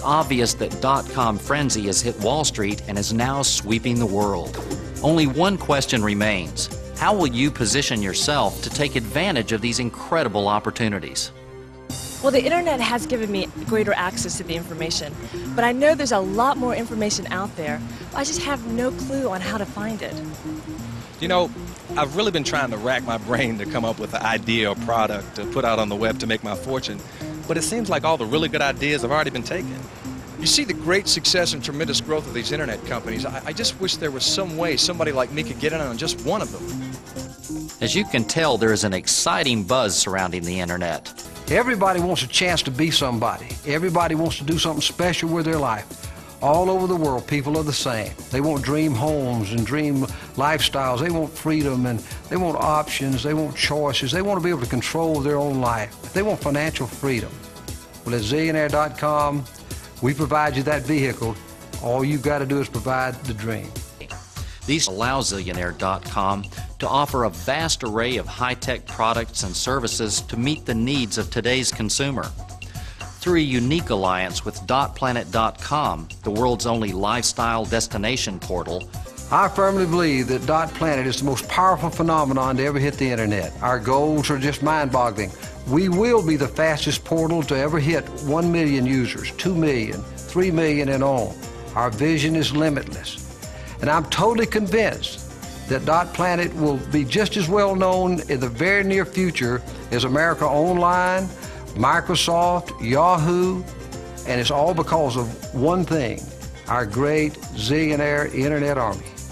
obvious that dot-com frenzy has hit Wall Street and is now sweeping the world. Only one question remains. How will you position yourself to take advantage of these incredible opportunities? Well, the internet has given me greater access to the information, but I know there's a lot more information out there. I just have no clue on how to find it. You know, I've really been trying to rack my brain to come up with an idea or product to put out on the web to make my fortune, but it seems like all the really good ideas have already been taken. You see the great success and tremendous growth of these internet companies. I just wish there was some way somebody like me could get in on just one of them. As you can tell, there is an exciting buzz surrounding the internet. Everybody wants a chance to be somebody. Everybody wants to do something special with their life. All over the world, people are the same. They want dream homes and dream lifestyles. They want freedom and they want options. They want choices. They want to be able to control their own life. They want financial freedom. Well, at Zillionaire.com, we provide you that vehicle. All you've got to do is provide the dream. These allow Zillionaire.com to offer a vast array of high-tech products and services to meet the needs of today's consumer. Through a unique alliance with DotPlanet.com, the world's only lifestyle destination portal, I firmly believe that DotPlanet is the most powerful phenomenon to ever hit the internet. Our goals are just mind-boggling. We will be the fastest portal to ever hit 1 million users, 2 million, 3 million and on. Our vision is limitless. And I'm totally convinced that DotPlanet will be just as well known in the very near future as America Online, Microsoft, Yahoo, and it's all because of one thing, our great Zillionaire Internet Army.